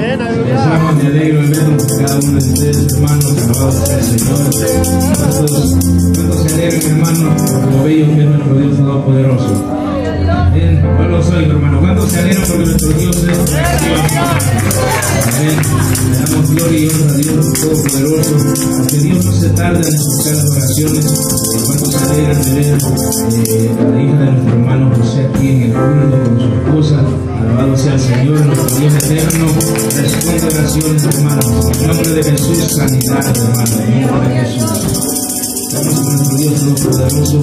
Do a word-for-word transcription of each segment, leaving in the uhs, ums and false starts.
Amén, aleluya. Les amo, me alegro de ver cada uno de ustedes, hermanos. Alabado sea el Señor. ¿Cuántos, cuántos se alegran, hermanos, por lo bello que es nuestro Dios Todopoderoso? Amén. Yo lo soy, hermano. ¿Cuántos se alegran porque nuestro Dios es Dios? Amén. Le damos gloria y honra a Dios Todopoderoso, porque Dios no se tarda en escuchar las oraciones. ¿Cuántos se alegran de ver eh, a la hija de nuestro hermano José aquí en el culto con su esposa? Alabado sea el Señor, nuestro Dios eterno. Responde oraciones, hermanos. En el nombre de Jesús, sanidad, hermano. En el nombre de Jesús. Estamos con nuestro Dios Todopoderoso.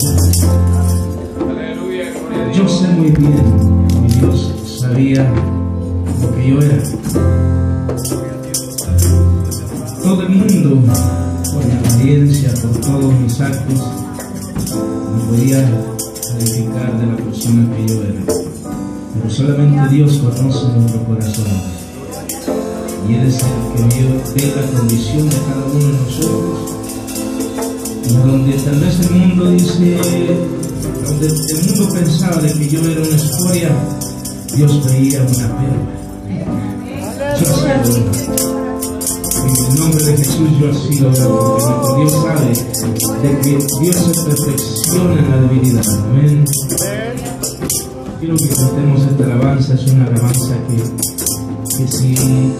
Yo sé muy bien, mi Dios sabía lo que yo era. Todo el mundo, por mi apariencia, por todos mis actos, me podía calificar de la persona que yo era. Pero solamente Dios conoce nuestro corazón. Y Él es el que vio de la condición de cada uno de nosotros. Y donde tal vez el mundo dice, donde el mundo pensaba de que yo era una escoria, Dios veía una perla. Yo sé, en el nombre de Jesús yo así lo veo, porque Dios sabe de que Dios se perfecciona en la debilidad. Amén. Quiero que cantemos esta alabanza. Es una alabanza que, que si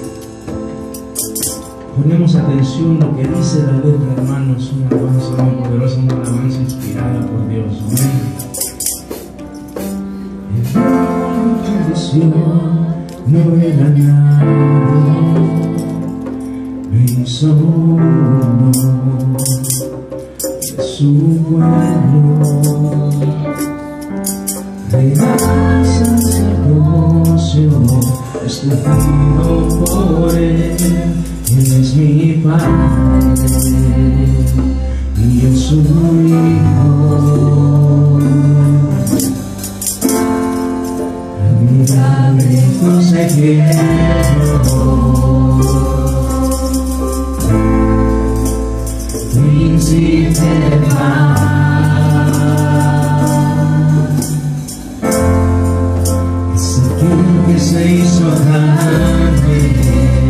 ponemos atención a lo que dice la letra, hermano, es una alabanza muy poderosa, una alabanza inspirada por Dios. Amén. No era nada, me hizo uno de su pueblo, real sacerdocio, escogido por Él. Él es mi Padre y yo soy hijo. Admirable consejero, príncipe de paz, es aquel que se hizo carne,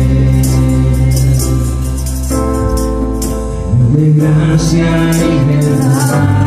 de gracia y verdad.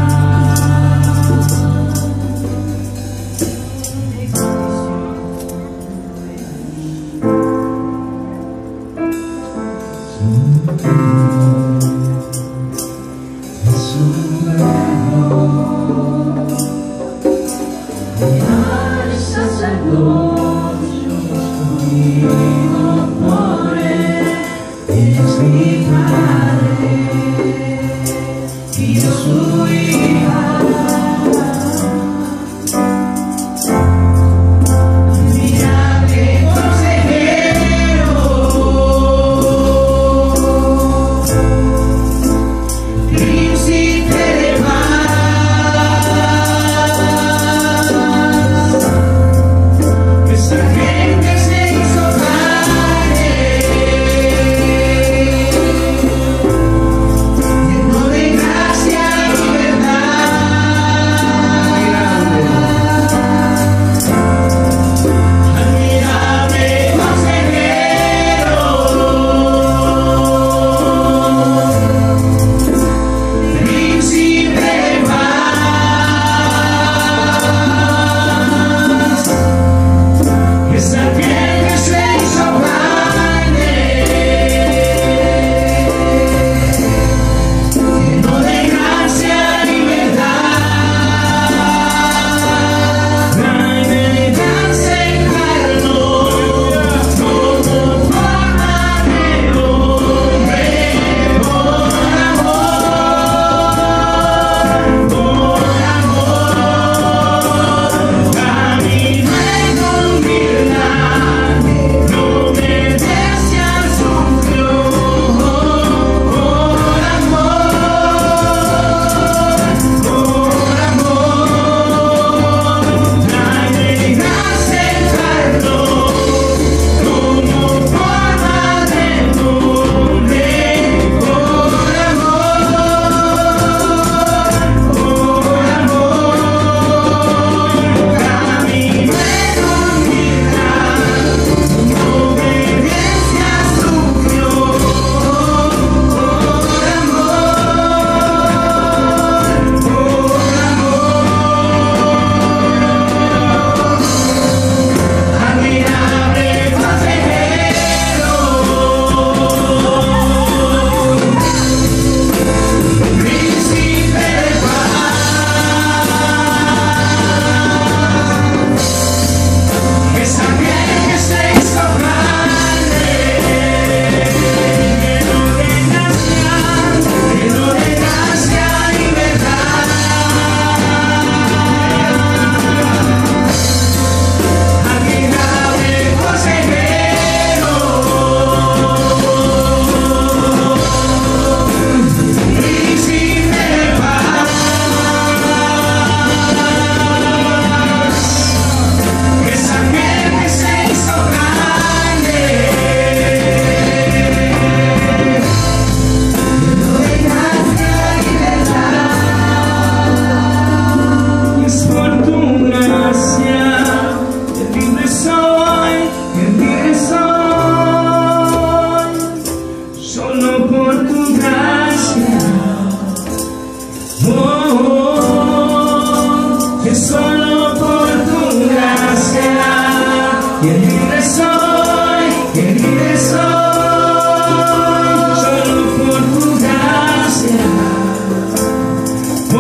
que vives hoy, solo por tu gracia. Oh,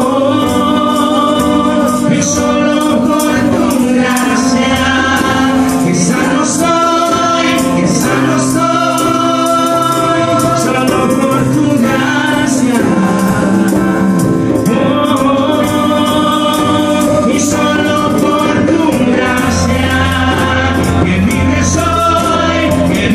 oh, y solo por tu gracia, que sano soy, que sano soy, solo por tu gracia. Oh, oh, y solo por tu gracia, que vives hoy, que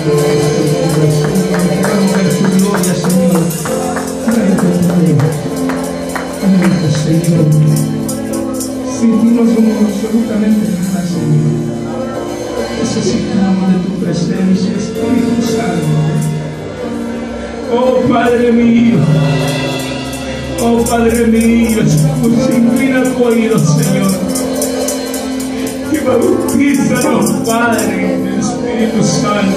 Queremos ver tu gloria, Señor. Señor, sin ti no somos absolutamente nada, Señor. Necesitamos de tu presencia, Espíritu Santo. Oh Padre mío, oh Padre mío, escucha, inclina tu oído, Señor, y bautízanos, Padre, en el Espíritu Santo.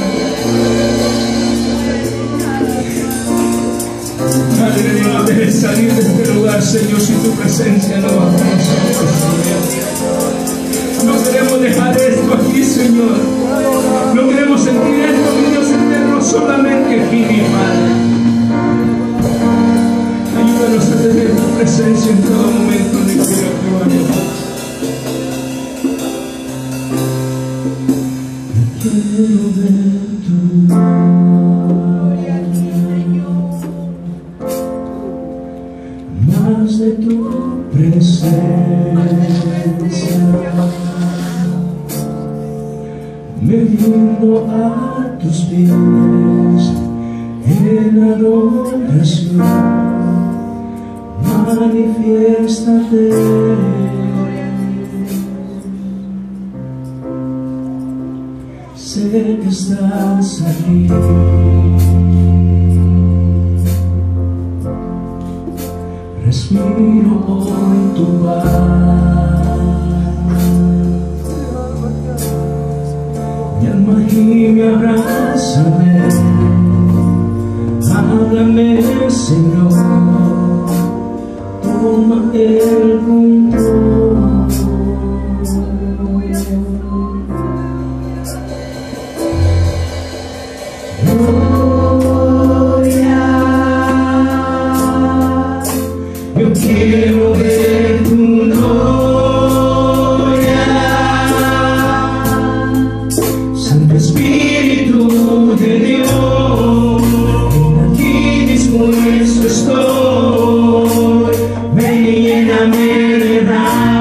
Padre Dios, no dejes salir de este lugar, Señor, si tu presencia no va con nosotros, Señor. No queremos dejar esto aquí, Señor. No queremos sentir esto, mi Dios eterno, solamente aquí, mi Padre. Ayúdanos a tener tu presencia en todo momento, mi Dios, quiero ver tu más de tu presencia, me rindo a tus pies en adoración, manifiéstate. Sé que estás aquí, respiro hoy tu paz, mi alma gime, abrázame, háblame, Señor, toma el control. Yo quiero ver tu gloria, Santo Espíritu de Dios, aquí dispuesto estoy, ven y lléname de paz.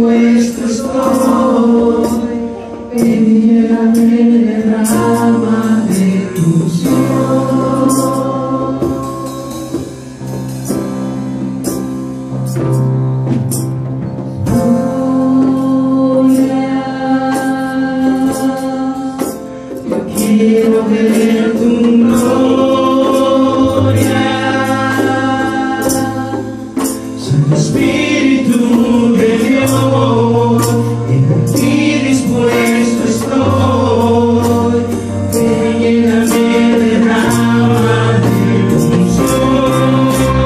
dispuesto estoy. Ven y llévame, derrama de tu unción. Quiero ver tu gloria, Santo Espíritu de Dios, en ti dispuesto estoy. Ven, lléname, derrama de tu unción.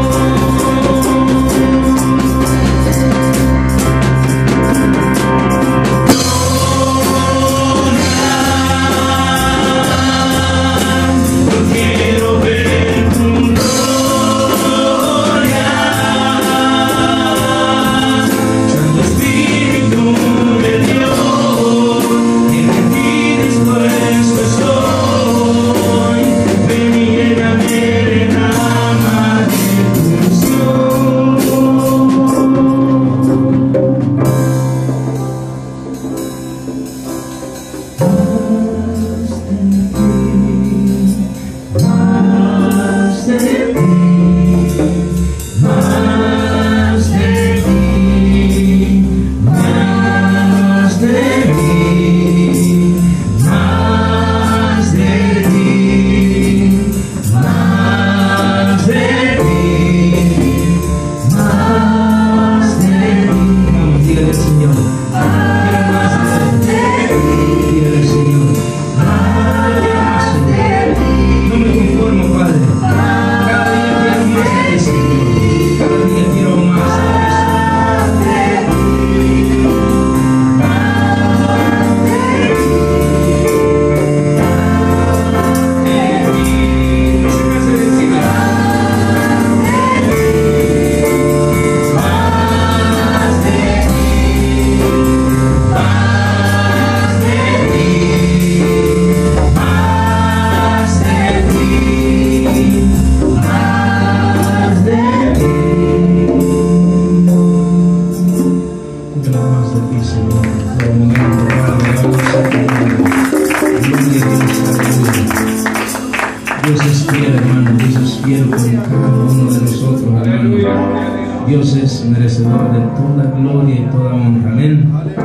Dios es fiel, hermano. Dios es fiel con cada uno de nosotros, hermano. Dios es merecedor de toda gloria y toda honra. Amén.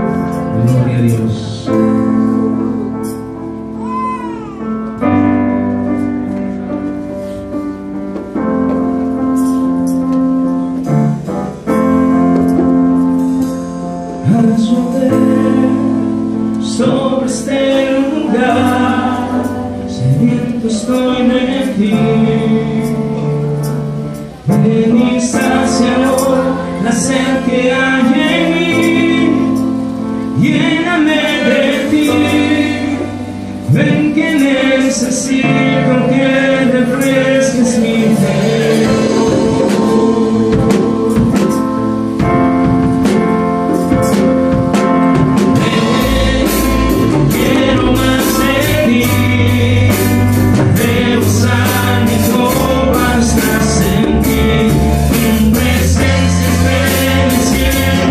Gloria a Dios. Haz llover sobre este lugar, sediento estoy de ti. Ven y sácialo, la sed que hay en mí, lléname de ti. Ven que necesito que refresques mi fe. Cielo.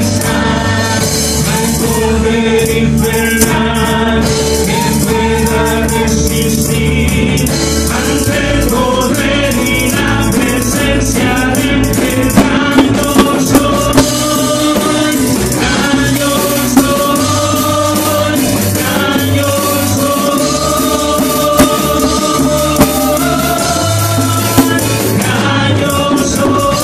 majestad, al poder infernal, que pueda resistir ante el poder y la presencia del que gran yo soy, gran yo soy, gran yo soy, gran yo soy.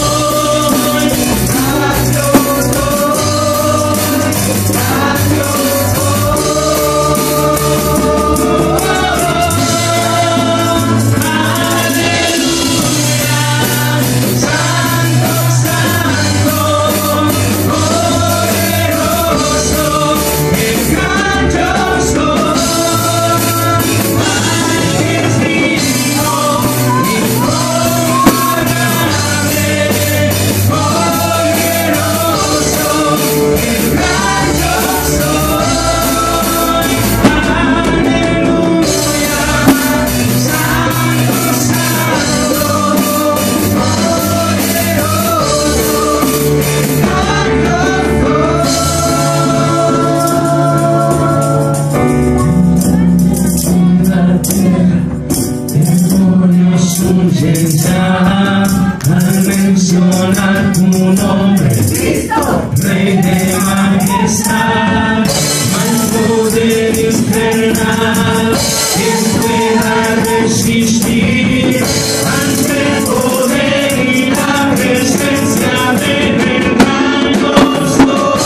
Al mencionar tu nombre, Cristo, Rey de majestad, al poder infernal, quien pueda resistir ante el poder y la presencia de verdad. Yo soy,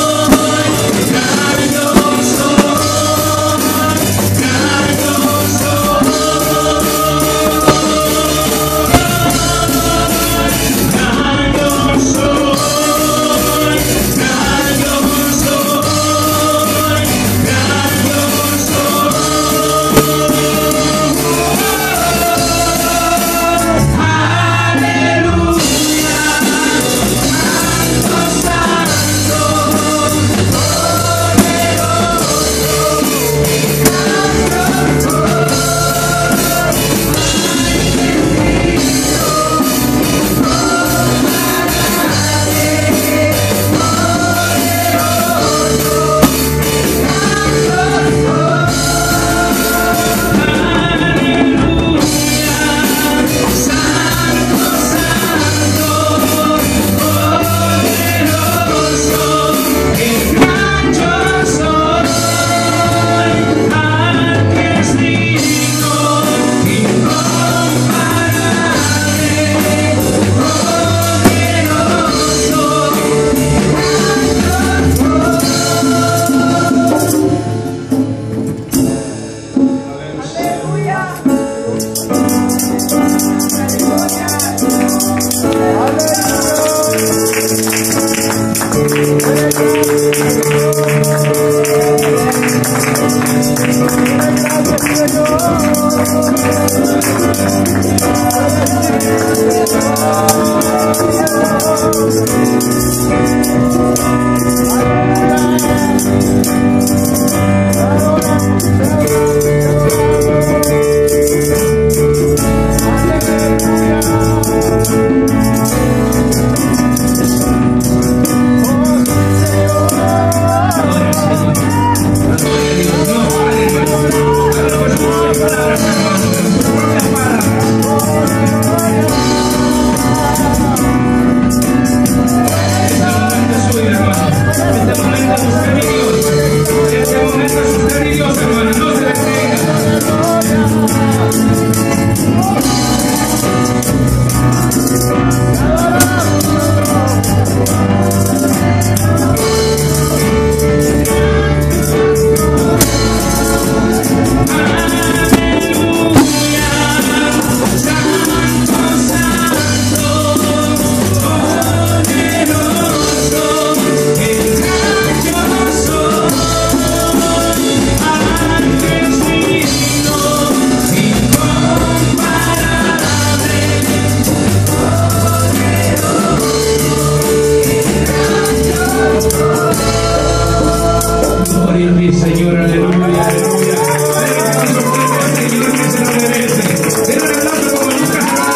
gran yo soy, gran yo soy.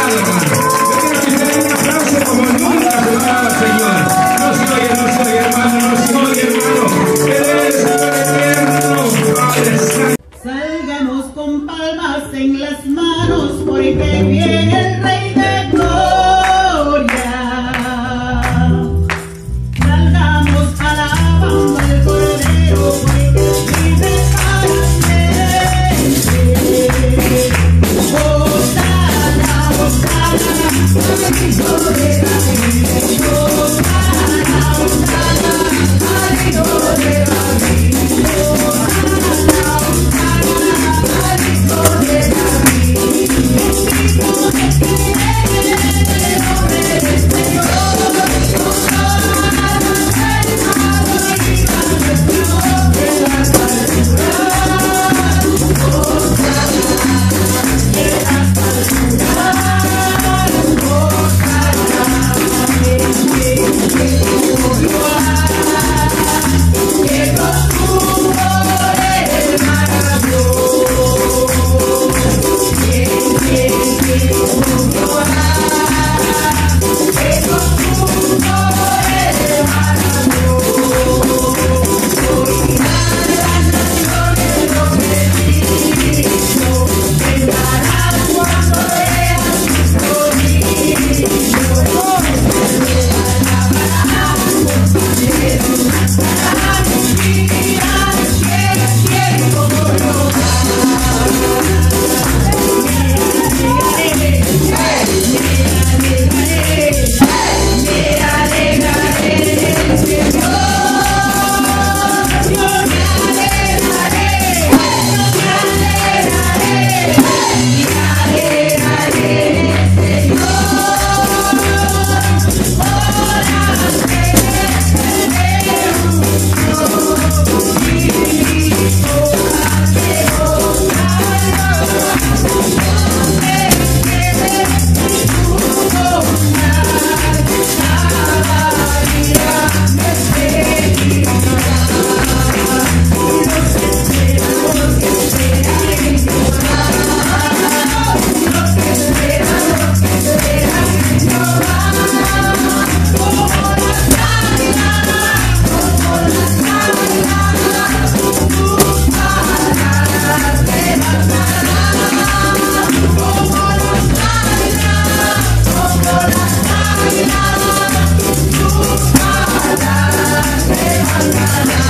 Hermano. Sangana